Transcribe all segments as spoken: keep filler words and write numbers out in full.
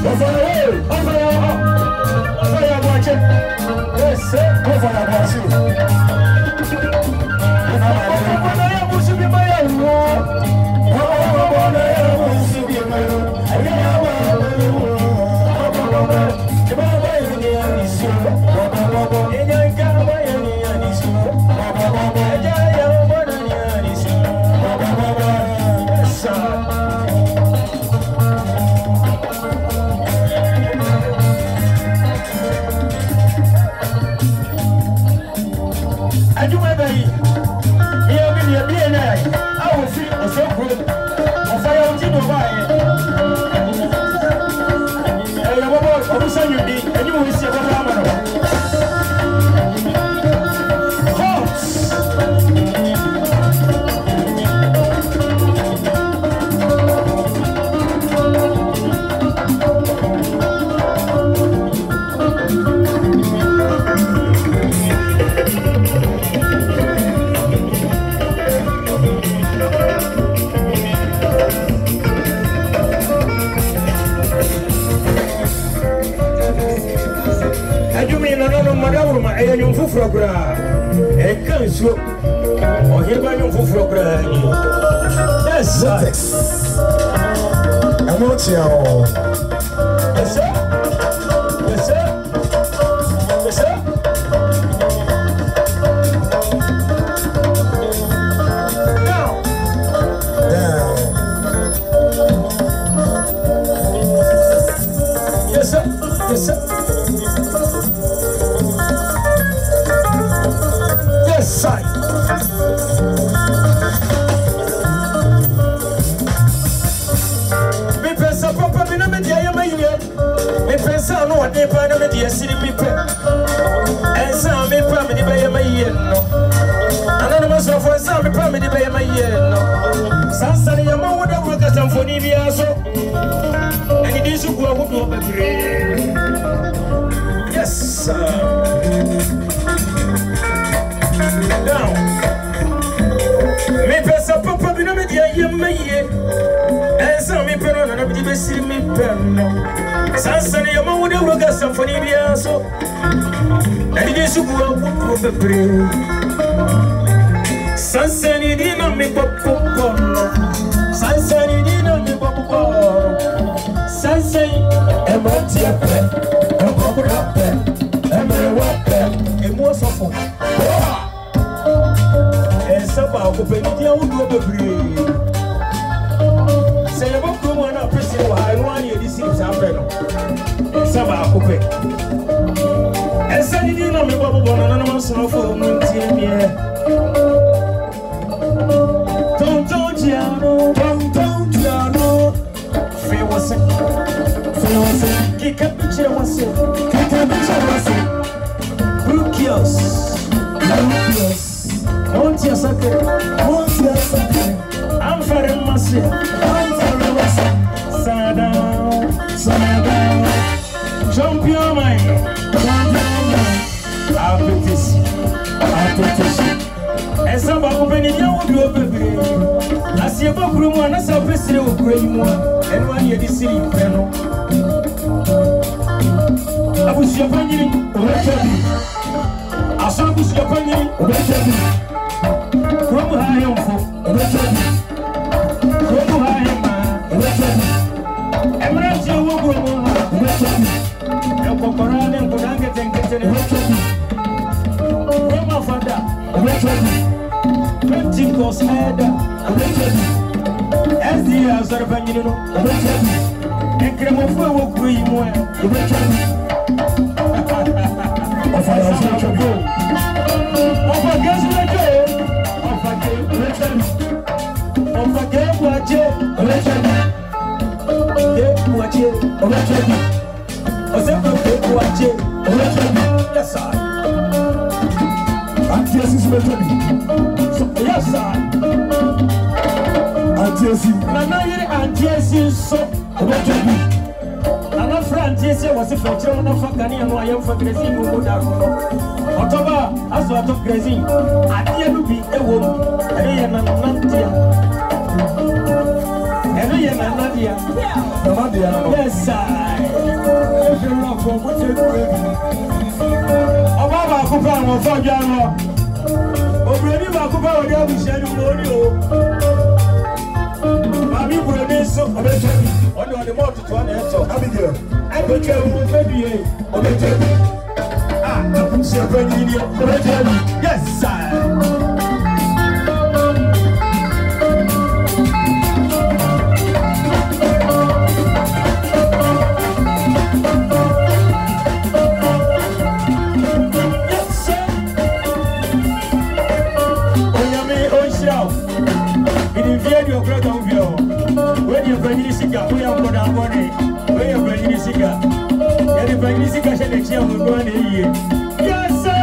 Oheneba you for program. Yes, I'm not here. Yes, sir. Yes, sir. Yes, sir. Now, down. Yes, sir. Yes, sir. Yes, sir. Me pensa papa me na me dia ya maye. Me pensa no ade pa na me dia siri me pe. Ensa me pa me di ba ya maye no. Ana no so fo ensa me pa me di ba ya maye no. Sansa ya ma woda wo ka samfoni bia so. Ani di su ku agudo bebre. Yes sir. Now, me pensa papa me na me dia ya maye. Ensa me pe no na me di be siri me pe no. Sansa ya ma woda wo ka samfoni bia so. Ani di su ku agudo bebre. Sansani dina mi popo no. Sansani dina mi popo. Sansani e mati ape, e popo ape, e me wape, e mo sofo. E saba ko pe ni dia wudu bebre. Se e bo ko mo na pese wa anu ani e di sim sa pe no. E saba ko pe. E sani dina mi popo no na na so fo mo tie mi e. Tontontiano, tontontiano, feel what's it, feel what's it, kick up the chair what's it, kick up the chair what's it, Rukios, Rukios, Montia Sake, Montia Sake, I'm very massive, I'm very massive, Sada, Sada, jump your mind, jump your mind, appetition, appetition. Esa ba ko beni dia wo bio bebre asie ba kuru mu anasa pesire wo kuru yi mu enu an ye di siri pe no abusia panyiri o be tabi aso abusia panyiri o be tabi kuru mu ha yomfo o be tabi kuru mu ha yema o be tabi emra je wo kuru mu ha o be tabi e kokora ne nkodange tenkete ne o be tabi kuru mu fada o be tabi twenty cos head, a wretched as the answer of Anino, a wretched and Cremofo will cream one, a wretched of a wretched go. Of a gas wretched, of a game wretched, of a game wretched, a wretched, game wretched, a wretched, a simple game wretched, a wretched, yes, sir. And this is wretched. Yes, sir. Antiesi. Nana yiri antiesi so. Obejebi. Nana fra antiesi was a fetcher on a fakani and I am for grazing who da no. Otoba as what of grazing. Adia to be a woman. Ariana Nadia. Ariana Nadia. Nadia. Yes, sir. for what you do. Obama Cooper and Fajano. Already, Cooper, we have shared audio. Mammy, we're so on the motor to an answer. Abigail, I will tell you, baby, on the table. Ah, I'm so ready. Yes, sir. We are going down one day. We are bringing this cigar. You're bringing this cigar. Next year, we're going to hear. Yes, sir.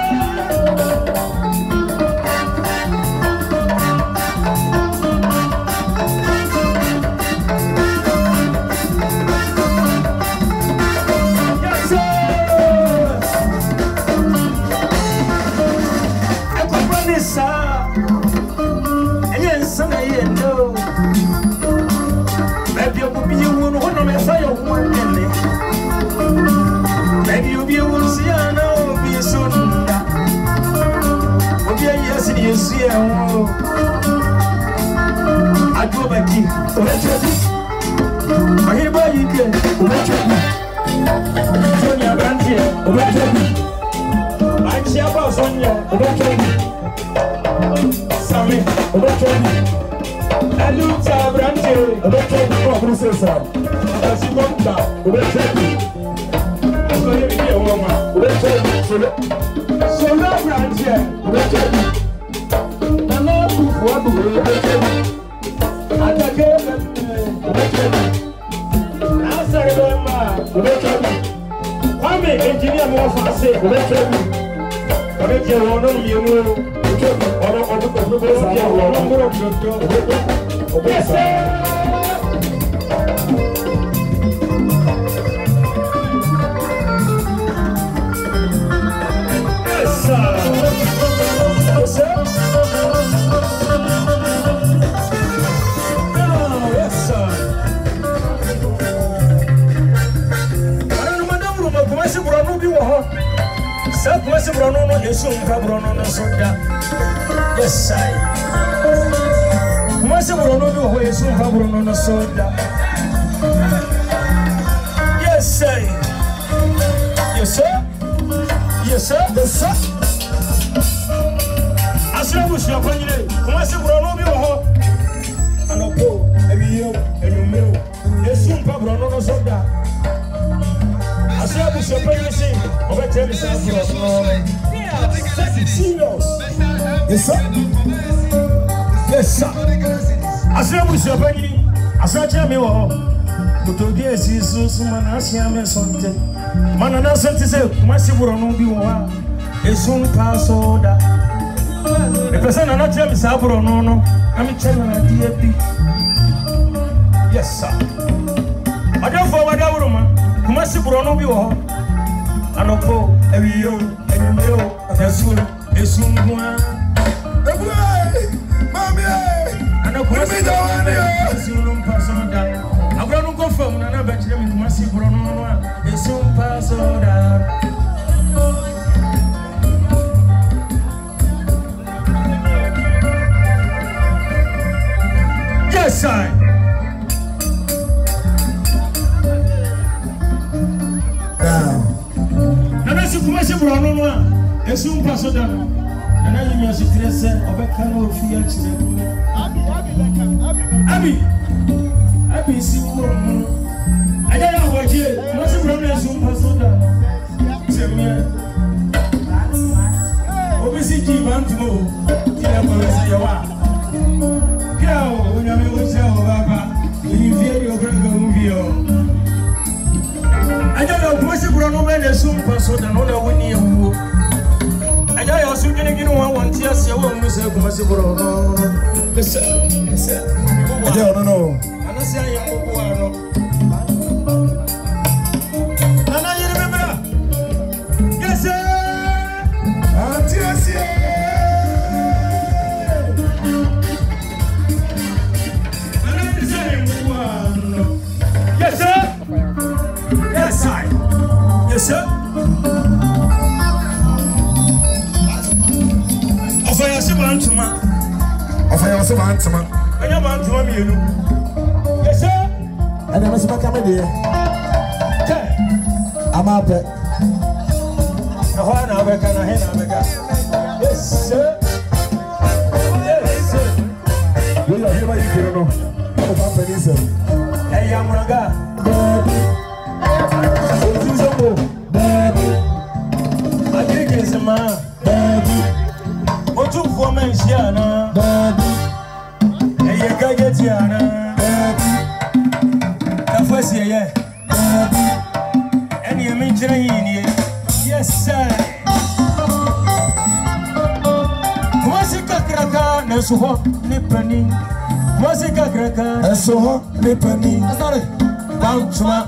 Yes, sir. I'm going to run this, sir. And yes, son, I know. Maybe you'll be one of them, I say, one day. Maybe you'll be one, see, I know, be a son. Will be a yes, and you see, I go back in. I hear by you can. Sonia Brantier, I shall pass on you. Sammy, I look at Brantier, okay, professor. As you want that, we'll take it. I'm going to be a woman. We'll take it. So now, Brantier, we'll take it. I'm not too far to we'll take it. I take it. We'll take it. I'll say, we'll take it. I'm an engineer more for say, we'll take it. But if you want to be a little, we'll take it. Or I'm going to go to the yes, sir. Yes, sir. Yes, sir. Oh, yes, sir. I don't know, madam, I'm going to go to the South West Bruno, you soon have Bruno, so yes, sir. Yes, sir. Yes, sir. Yes, sir. Yes, sir. I said, what's your opinion? Come on, say, Bruno, be a hawk. And a poor, and you, and you mill. Yes, soon, Bruno, no soda. I said, what's your opinion? Over tell me something. Serious. Yes, sir. Yes, sir. I said, what's your opinion? I said, tell me what. But to the S is so man, I see I'm a Sunday. Man, and I said to say, Massy Bruno be one. A soon pass order. The person not tell me Sabro, no, no. I'm telling you, dear B. Yes, sir. I don't forward our woman. Massy Bruno be one. I don't go every year, and you know, as soon as soon as Mommy, and of course, I don't pass on down. I'm going to go from another batch of massive Bruno. It's soon pass on down. Yes, I. Now, that's a massive Bruno. It's soon pass on down. And I am just dressing of a canoe of fear. Abby, Abby, see woman. I don't know what you must have run as soon as soon. Tell me, obviously, you want to go. Tell me, you are. Go, when I'm going to tell Baba, you fear your grandmother. I don't know, what's the Bruno man as soon as soon and all when you. I also didn't get one tear, so I won't miss a possible. Yes, sir. Yes, sir. I don't know. And I say, I am and I remember. Yes, sir. Yes, sir. Yes, sir. Yes, sir. Yes, sir. Of I was a man to man. Of I was a man to man. I am man to me. Yes, sir. And I was back at me. I'm up. Yes, sir. Yes, sir. We are here by you, know. Hey, I'm Raga. Baby. I think it's a man. Baby. What you for men, Siana? Baby. Hey, you can't get Siana. Baby. That's what's here, yeah. Baby. And you mention here. Yes, sir. Mwasika kraka na suho ni pani. Mwasika kraka na suho ni pani. Sorry, bantuma.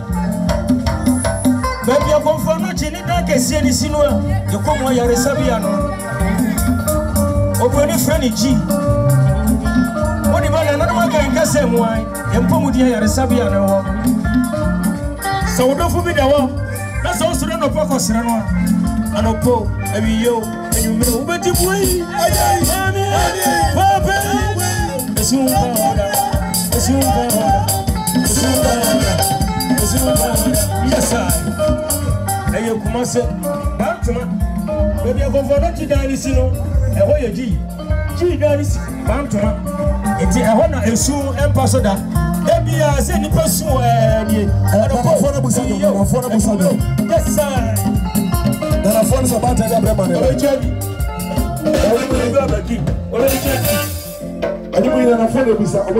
Baby, you come for no chini na kesi ni sinua. You come wa yare sabiano. Open friend G. Wodi bana na ma ga nkase mwai. Empo mudi yare sabiano wo. So we don't forbid the war. That's also no focus no. Anopo, ebi yo, enyu me wo beti boy. Mami, papa. Esunga ora. Esunga ora. Esunga ora. Esunga ora. Yes I. Eyo kuma se, bantuma. Baby go for no chidani sino. Eho ye ji. Ji dani si bantuma. Eti eho na esu empaso da. Ebi a se ni pesu eh ni. Anopo for na busa do, for na busa do. Yes sir. There are phones about the Brahman. Oh, Jenny. Oh, you will go back. Oh, Jenny. And you will have a phone.